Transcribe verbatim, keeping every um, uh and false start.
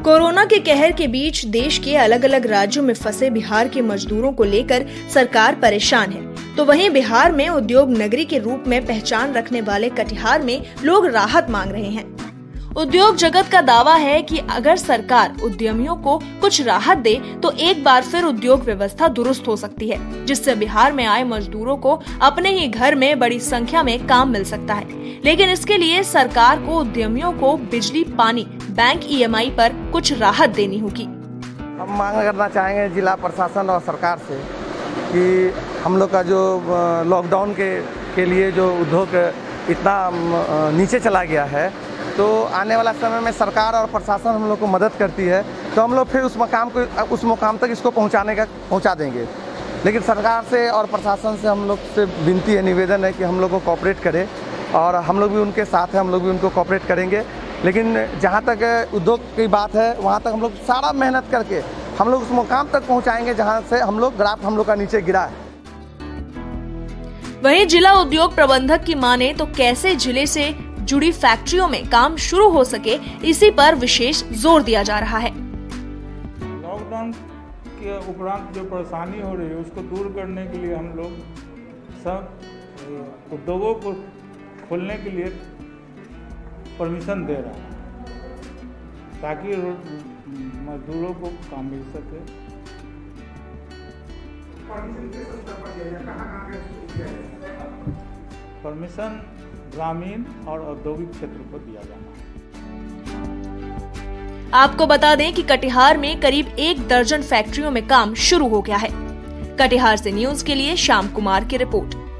Corona के कहर के बीच देश के अलग अलग राज्यों में फंसे बिहार के मजदूरों को लेकर सरकार परेशान है, तो वहीं बिहार में उद्योग नगरी के रूप में पहचान रखने वाले कटिहार में लोग राहत मांग रहे हैं। उद्योग जगत का दावा है कि अगर सरकार उद्यमियों को कुछ राहत दे तो एक बार फिर उद्योग व्यवस्था दुरुस्त हो सकती है, जिससे बिहार में आए मजदूरों को अपने ही घर में बड़ी संख्या में काम मिल सकता है। लेकिन इसके लिए सरकार को उद्यमियों को बिजली, पानी, बैंक ई एम आई पर कुछ राहत देनी होगी। हम मांग करना चाहेंगे जिला प्रशासन और सरकार से कि हम लोग का जो लॉकडाउन के के लिए जो उद्योग इतना नीचे चला गया है, तो आने वाला समय में सरकार और प्रशासन हम लोग को मदद करती है तो हम लोग फिर उस मकाम को उस मुकाम तक इसको पहुंचाने का पहुंचा देंगे। लेकिन सरकार से और प्रशासन से हम लोग से विनती है, निवेदन है कि हम लोग को कोऑपरेट करें और हम लोग भी उनके साथ हैं, हम लोग भी उनको कोऑपरेट करेंगे। लेकिन जहां तक उद्योग की बात है वहां तक हम लोग सारा मेहनत करके हम लोग उस मुकाम तक पहुँचाएँगे जहाँ से हम लोग ग्राफ हम लोग का नीचे गिरा है। वहीं जिला उद्योग प्रबंधक की माने तो कैसे जिले से जुड़ी फैक्ट्रियों में काम शुरू हो सके, इसी पर विशेष जोर दिया जा रहा है। लॉकडाउन के उपरांत जो परेशानी हो रही है उसको दूर करने के लिए हम लोग सब उद्योगों को खोलने के लिए परमिशन दे रहे हैं ताकि मजदूरों को काम मिल सके। परमिशन ग्रामीण और औद्योगिक क्षेत्र को दिया जाना है। आपको बता दें कि कटिहार में करीब एक दर्जन फैक्ट्रियों में काम शुरू हो गया है। कटिहार से न्यूज के लिए श्याम कुमार की रिपोर्ट।